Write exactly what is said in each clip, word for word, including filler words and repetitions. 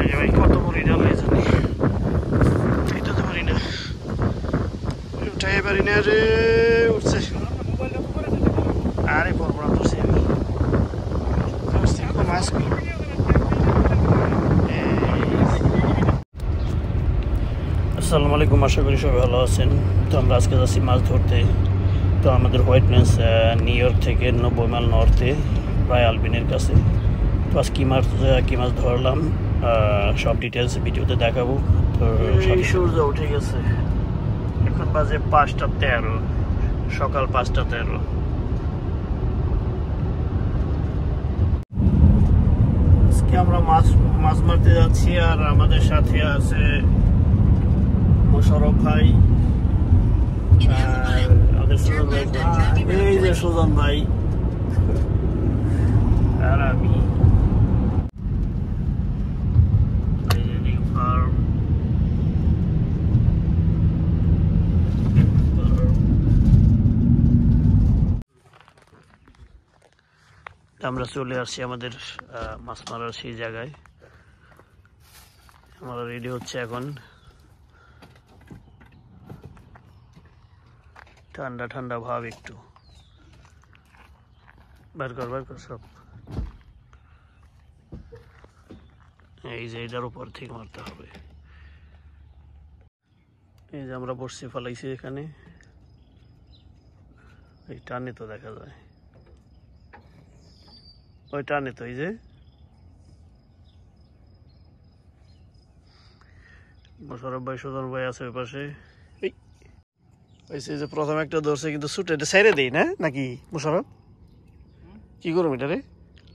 ভাই কত বড় ডালে জানি এটা তো পারি না উঠাই পারি না রে উঠছে আরে পর পর ধরছি আমি মাছ আসসালামু আলাইকুম আশা করি সবাই ভালো আছেন তো আমরা আজকে যাচ্ছি মাছ ধরতে তো আমাদের হোয়াইট প্লেন্স নিউ ইয়র্ক থেকে নব্বই মাইল নর্থে প্রায় আলবিনের কাছে তো আজ কী মাছ কী মাছ ধরলাম সব ডিটেলস ভিডিওতে দেখাবো তো সূর্য উঠে গেছে এখন বাজে পাঁচটা তেরো সকাল পাঁচটা তেরো আজকে আমরা মাছ মাছ মারতে যাচ্ছি আর আমাদের সাথে আছে মোশারফ ভাই আমাদের সুজন ভাই এই যে সুজন ভাই আর আমি আমরা চলে আসছি আমাদের মাছ মারার সেই জায়গায় আমরা রেডি হচ্ছে এখন ঠান্ডা ঠান্ডা ভাব একটু বের কর বের কর সব এই যে এটার উপর থেকে মারতে হবে এই যে আমরা বসছি ফেলাইছি এখানে এই টানে তো দেখা যায় ওই টানে তো এই যে মোশারফ ভাই সুজন ভাই আছে ওই পাশে এই যে প্রথম একটা ধরছে কিন্তু ছুটে এটা সাইরে দেই না নাকি মোশারফ কি করুম এটা রে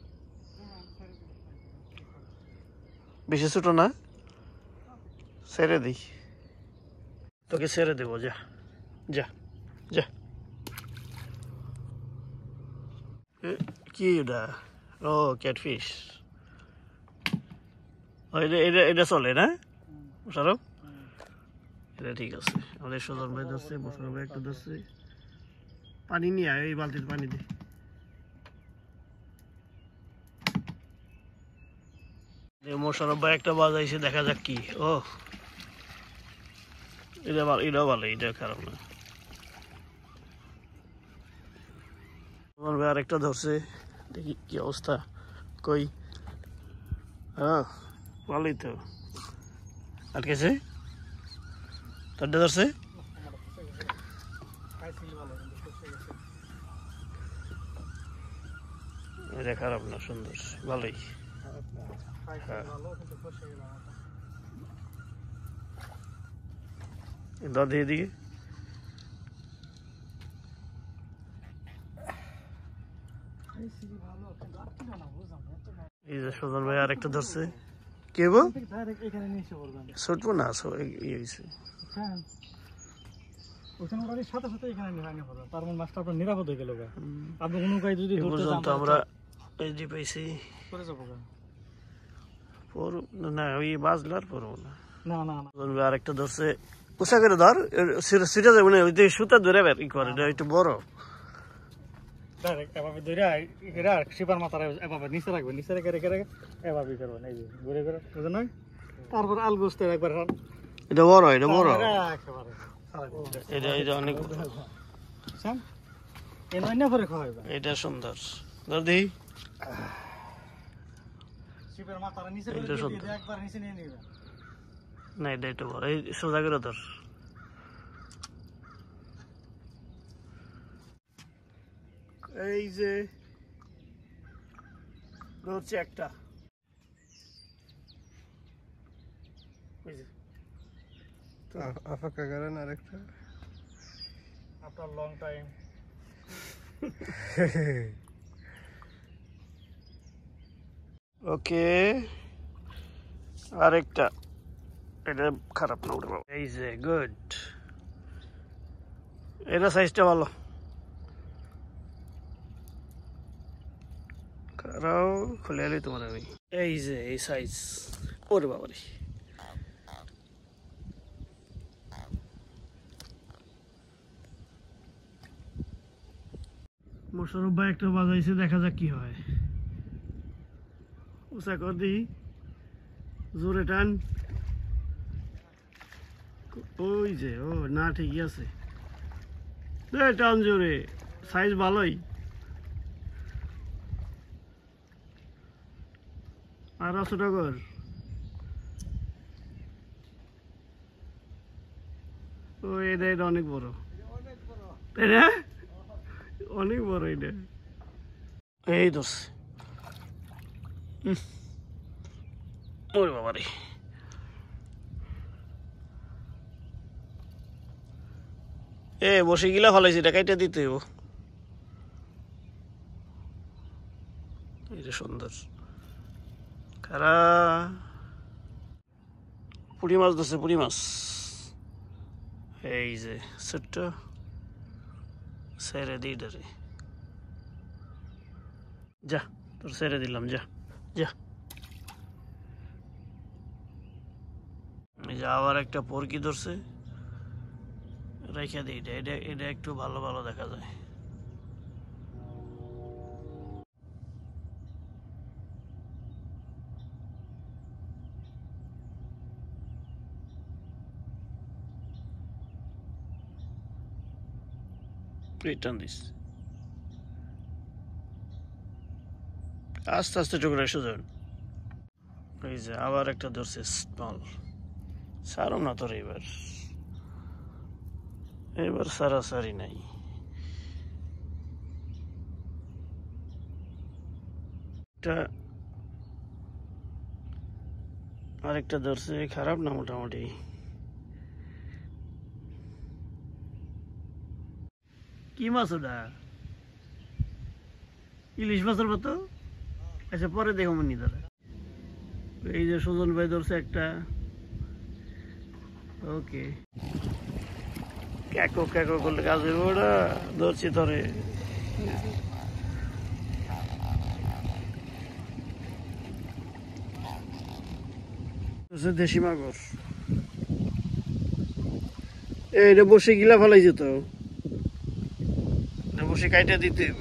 বেশি ছোটো না ছেড়ে দিই তোকে ছেড়ে দেবো যা যা যা কি এটা ও ক্যাটফিশ এটা এটা চলে না মোশারফ এটা ঠিক আছে আমাদের সুজন ভাই ধরছে মোশারফ ভাই একটা ধরছে পানি নিয়ে আয় এই বালতির পানি দে মোশারফ ভাই একটা বাজাইছে দেখা যাক কি ও এটা ভালো এটাও ভালো এটা খারাপ না সুজন ভাই আরেকটা ধরছে দেখি কি অবস্থা কই হ্যাঁ ভালোই তো আটকেছে তোরটা ধরছে এটা খারাপ না সুন্দর ভালোই দাদি এদিকে এই যে সুজন ভাই আর একটা ধরছে কে বল ছুটবো না নিরাপদ হয়ে গেল আমরা এই যে পাইছি না ওই বাজলার পরবো না আর একটা ধরছে উষা করে ধর সিটা যাবে না ওই যে সুতা ধরে ই করে একটু বড় তারপর আল বুঝতে একবার এটা বড় এটা বড় এটা এটা অনেক এটা সুন্দর দাদি না এটা একটু বড় এই সোজা করে ধর এই যে ধরছে একটা আফাকা করেন আরেকটা আফটার লং টাইম ওকে আরেকটা এটা খারাপ না উঠে এই যে গুড এটা সাইজটা ভালো খারাও খুলে এলি তোমার আমি এই যে এই সাইজ ওরে বাবারি মোশারফ ভাই একটা বাজাইছে দেখা যাক কি হয় উষা কর দিই জোরে টান। ওই যে ও না ঠিকই আছে, টান জোরে, সাইজ ভালোই। আর ছোটা কর। ও এটা এটা অনেক বড়, তাই না? অনেক বড় এটা। এই দোষ ওরে বাবা রে, এ বসে গিলা ফলাইছি, এটা কাইটা দিতে হইব। এটা সুন্দর কারা পুঁটি মাছ ধরছে, পুঁটি মাছ। এই যে ছোট্ট ছেড়ে দিই ডরে, যা তোর ছেড়ে দিলাম, যা যা। এই যে আবার একটা পরকি ধরছে, রেখে দিই, এটা এটা একটু ভালো ভালো দেখা যায়। রিটার্ন দিস, আস্তে আস্তে চোখে এসে যাবেন। এই যে আবার একটা ধরছে স্মল, সারম না তোর এবার, এবার সারাসারি নাই। আরেকটা ধরছে, খারাপ না মোটামুটি। কি মাছ ওটা? ইলিশ মাছের মতো। আচ্ছা পরে দেখো মনি ধরে। এই যে সুজন ভাই ধরছে একটা, ওকে। ক্যাকো ক্যাকো করলে কাজ হইব, ওটা ধরছি ধরে। দেশি মাগর, এটা বসে গিলা ফেলাইছে তো, বসে কাইটা দিতে হইব।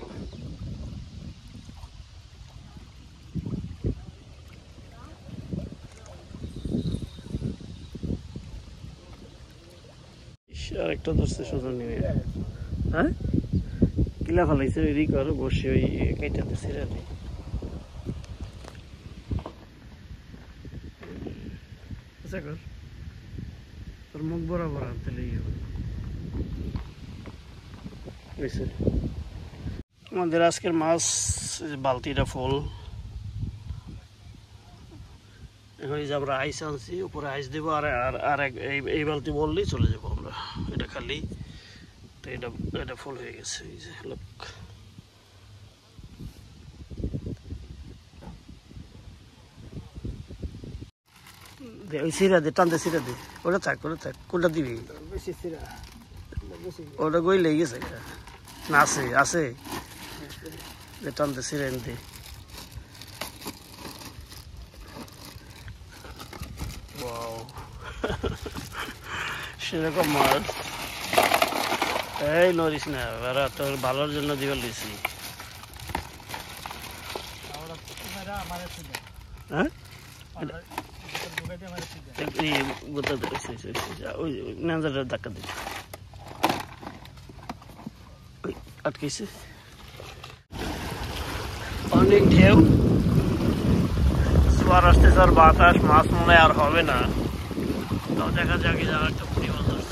আরেকটা ধরছে সুজন নিয়ে, হ্যাঁ গিলা ফেলাইছে, ওই কর বসে ওই কাইটা দিচ্ছে রে। আচ্ছা কর, তোর মুখ বরাবর আনতে লেগে হয়েছে। আমাদের আজকের মাছ বালতিটা ফুল। এখন যে আমরা আইস আনছি, উপরে আইস দেবো, আর আর এই বালতি বললেই চলে যাবো আমরা। এটা খালি তো, এটা এটা ফুল হয়ে গেছে। এই যে লোক ওই সিরা দে, টান দে, সিরা দে, ওটা থাক, ওটা থাক। কোনটা দিবি? ওটা গই লেগে গেছে না? আছে আছে, টান দে, সিরা দে। সেরকম মাছ। এই নরিস না, এবার তোর ভালোর জন্য দিবার দিছি। হ্যাঁ ধাক্কা দিই, আটকেছে। অনেক ঢেউ, জোয়ার আসতেছে, আর বাতাস, মাছ মনে আর হবে না। তাও দেখা যাক, যারা একটা পুরি মাছ ধরছে।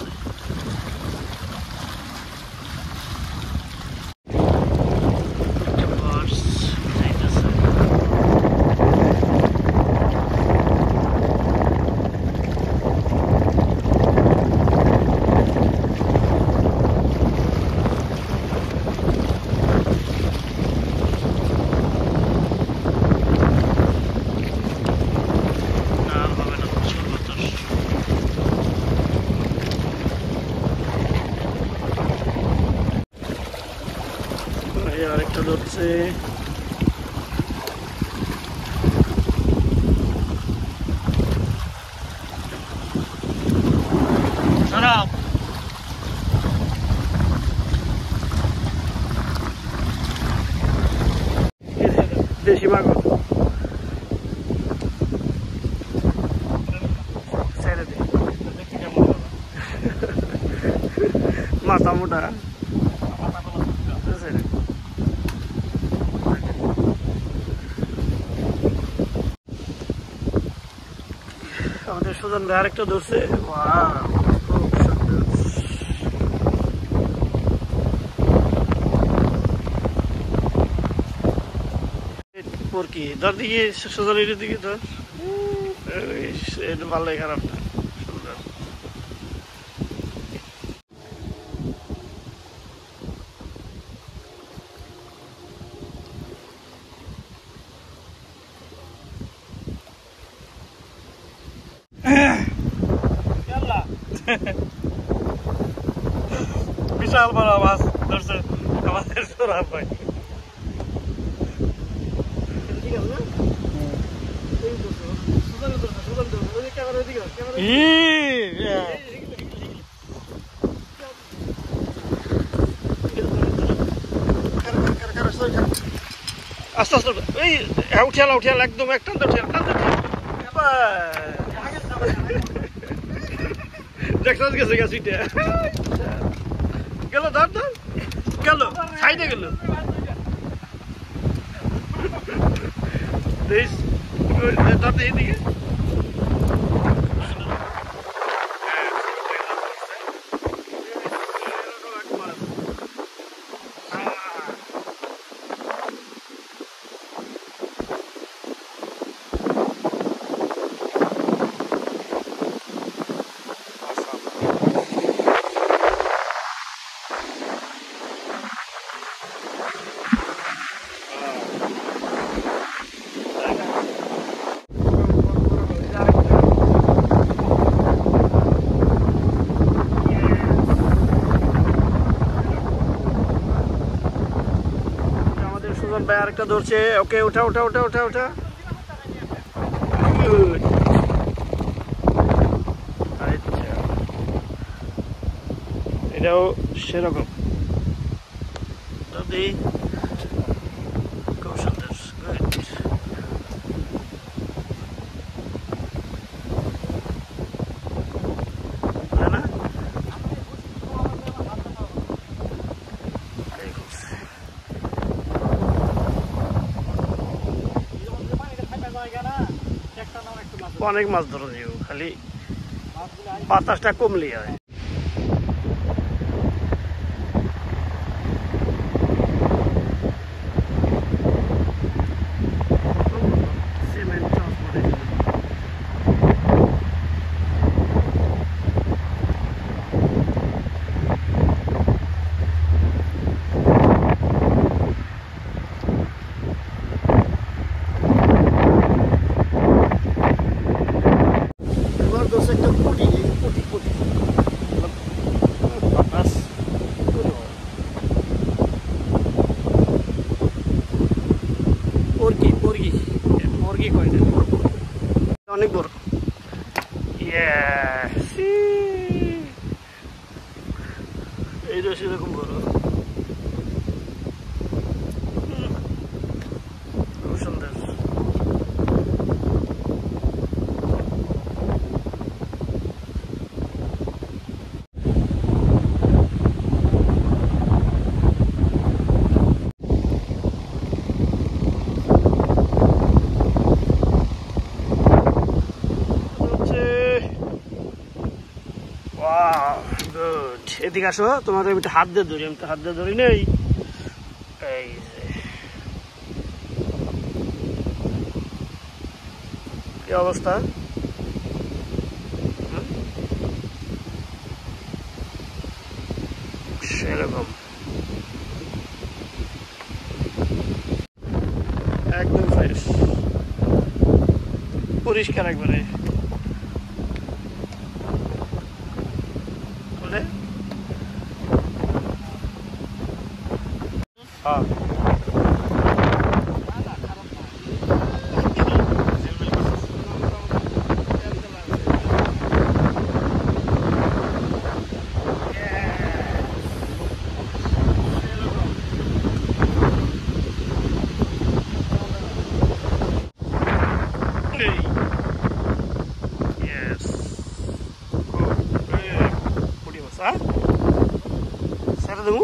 আরেকটা ধরছে, দেশি মাগর। মাথা মোটা আমাদের সুজন ভাই আরেকটা ধরছে কি ধর দিকে সুজনের দিকে ধর এটা ভালোই খারাপ না সুন্দর বিশাল বড় মাছ ধরছে আমাদের সোরাব ভাই আস্তে আস্তে এই উঠিয়াল উঠিয়াল একদম একটা উঠিয়াল দেখতে গেছে গেছে গেল ধর ধর গেল সাইডে গেল এইদিকে ভাই আরেকটা ধরছে ওকে উঠা উঠা উঠা উঠা উঠা আচ্ছা এটাও সেরকম দাদি খুব সুন্দর অনেক মাছ ধরে দিও খালি বাতাসটা কমলি হয় অনেক বড় এইটা সেরকম বড় খুব সুন্দর এদিকে আসো তোমার আমি হাত দিয়ে ধরি আমি তো হাত দিয়ে ধরি নেই এই কি অবস্থা সেরকম একদম ফ্রেশ পরিষ্কার একবারে হ্যাঁ Yes. Oh, pretty much, huh? দেবো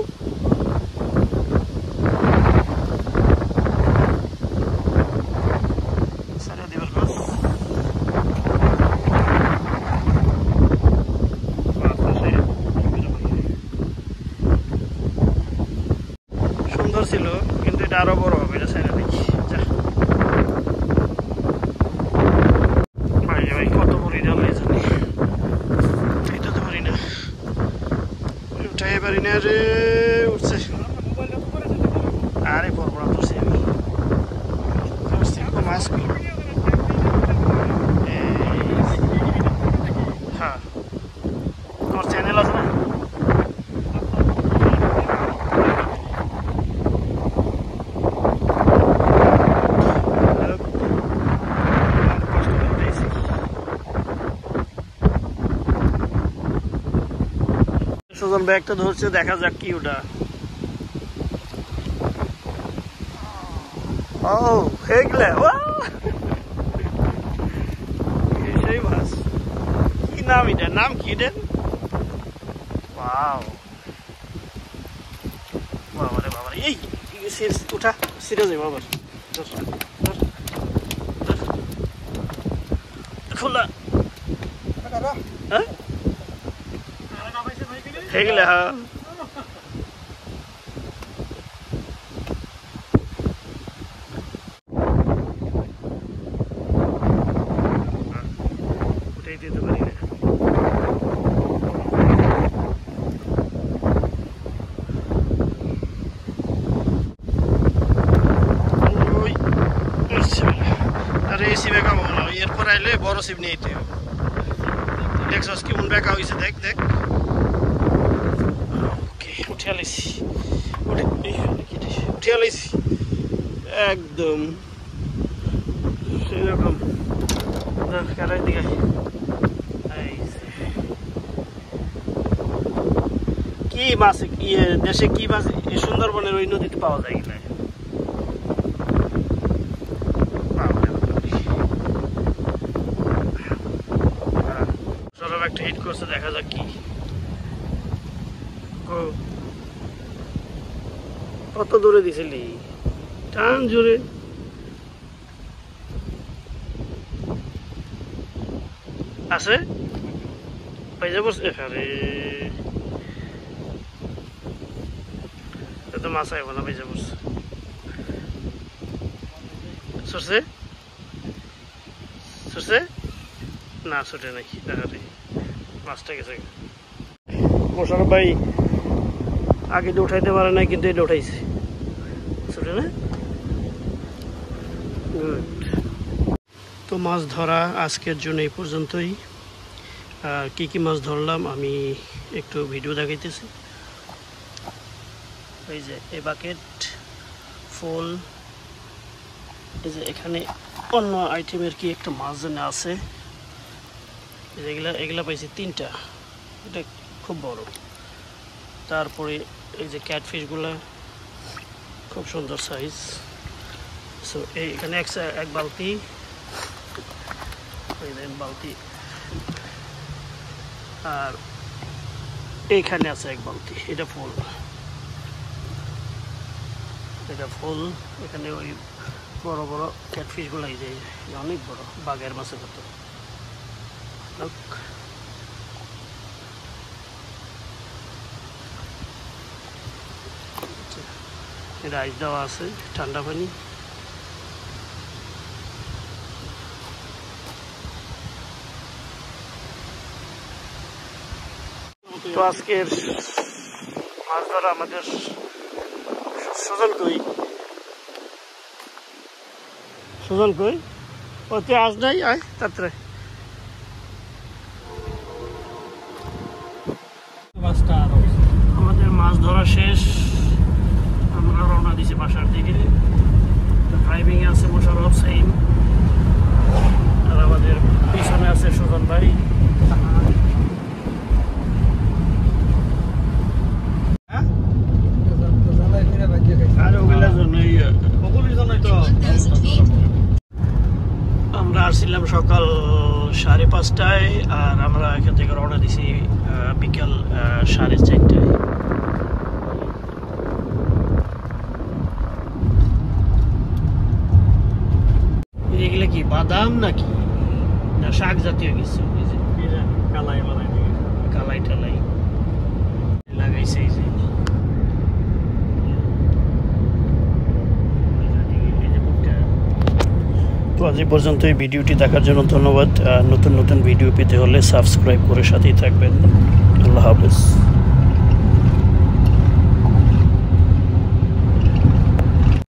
সুন্দর ছিল কিন্তু এটা আরো বড় হবে এটা সাইডে দেখি ভাই ভাই কত বড় এটা হয়ে যাবে এটা তো পারি না উঠাই পারি না রে উঠছে আরে বড় বড় তুলছি আমি মাছ হ্যাঁ তোমার চ্যানেল আছে না সুজন ব্যাগটা ধরছে দেখা যাক কি ওটা ও হেগলে সেই মাছ কি নাম এটা নাম কি এটা ওয়াও বাবারে বাবারে এই উঠা সিরে যাই বাবার খোলা হ্যাঁ হেগলে হ্যাঁ উঠেই দিতে পারি না আরে এসি বেকা বলো এরপর আইলে বড় সিপ নিয়ে যেতে হবে দেখছস কেমন বেকা হয়েছে দেখ দেখ উঠে আলাইছি উঠে আলাইছি একদম সেরকম খেলার দিকে কি মাছ ইয়ে দেশে কি মাছ সুন্দরবনের ওই নদীতে পাওয়া যায় কিনা সরব একটা হিট করছে দেখা যাক কি কত দূরে দিছিলি টান জোরে আছে পাইজা পড়ছে আরে তো মাছ আইব না পাইজা পড়ছে সরছে সরছে না ছুটে নাই আরে মাছটা গেছে মোশারফ ভাই আগে তো উঠাইতে পারে না কিন্তু এটা উঠাইছে ছুটে না তো মাছ ধরা আজকের জন্য এই পর্যন্তই আর কি কি মাছ ধরলাম আমি একটু ভিডিও দেখাইতেছি এই যে এই বাকেট ফুল এই যে এখানে অন্য আইটেমের কি একটা মাছ যেন আছে এগুলা এগুলা পাইছি তিনটা এটা খুব বড় তারপরে এই যে ক্যাটফিশগুলা খুব সুন্দর সাইজ সো এইখানে এক বালতি এই দেন বালতি আর এইখানে আছে এক বালতি এটা ফুল এটা ফুল এখানে ওই বড় বড় ক্যাটফিশগুলো এই যে অনেক বড় বাঘের মাছের মতো এটা আইস দেওয়া আছে ঠান্ডা পানি তো আজকের মাছ ধরা আমাদের সুজন কই সুজন কই ও তুই আজ নাই আয় তাড়াতাড়ি আমাদের মাছ ধরা শেষ আমরা রওনা দিছি বাসার দিকে ড্রাইভিং এ আছে মোশারফ সাইম আর আমাদের পিছনে আছে সুজন ভাই আমরা আসছিলাম সকাল সাড়ে পাঁচটায় আর আমরা এখান থেকে রওনা দিছি বিকাল সাড়ে চারটায় বাদাম নাকি না শাক জাতীয় কিছু কালাই মালাই কালাই টালাই লাগাইছে এই যে তো আজ এই পর্যন্ত এই ভিডিওটি দেখার জন্য ধন্যবাদ। নতুন নতুন ভিডিও পেতে হলে সাবস্ক্রাইব করে সাথেই থাকবেন। আল্লাহ হাফেজ।